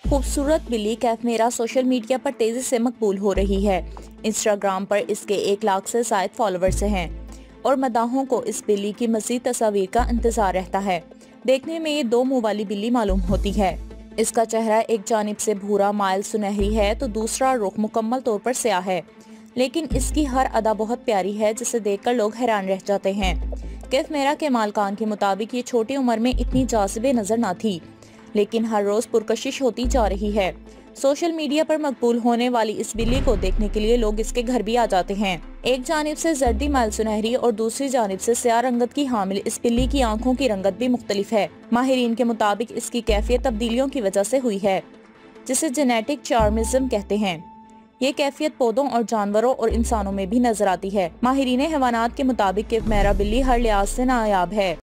خوبصورت بلی کیفمیرا social media پر تیزی سے مقبول ہو رہی ہے۔ انسٹاگرام پر اس کے 1 لاکھ سے زائد فالوورز ہیں اور مداحوں کو اس بلی کی مزید تصاویر کا انتظار رہتا ہے۔ دیکھنے میں یہ 2 منہ والی بلی معلوم ہوتی ہے۔ اس کا چہرہ ایک جانب سے بھورا مائل سنہری ہے تو دوسرا رخ مکمل طور پر سیاہ ہے، لیکن اس کی ہر ادا بہت پیاری ہے جسے دیکھ کر لوگ حیران رہ جاتے ہیں۔ کیفمیرا کے مالکان کے مطابق یہ چھوٹی عمر میں اتنی جاذب نظر نہ تھی، لیکن ہر روز پرکشش ہوتی جا رہی ہے۔ سوشل میڈیا پر مقبول ہونے والی اس بلی کو دیکھنے کے لیے لوگ اس کے گھر بھی آ جاتے ہیں۔ ایک جانب سے زردی مائل سنہری اور دوسری جانب سے سیاہ رنگت کی حامل اس بلی کی آنکھوں کی رنگت بھی مختلف ہے۔ ماہرین کے مطابق اس کی کیفیت تبدیلیوں کی وجہ سے ہوئی ہے، جسے جینیٹک چارمزم کہتے ہیں۔ یہ کیفیت پودوں اور جانوروں اور انسانوں میں بھی نظر آتی ہے۔ ماہرین حیوانات کے مطابق کیفمیرا بلی ہر لحاظ سے نایاب ہے۔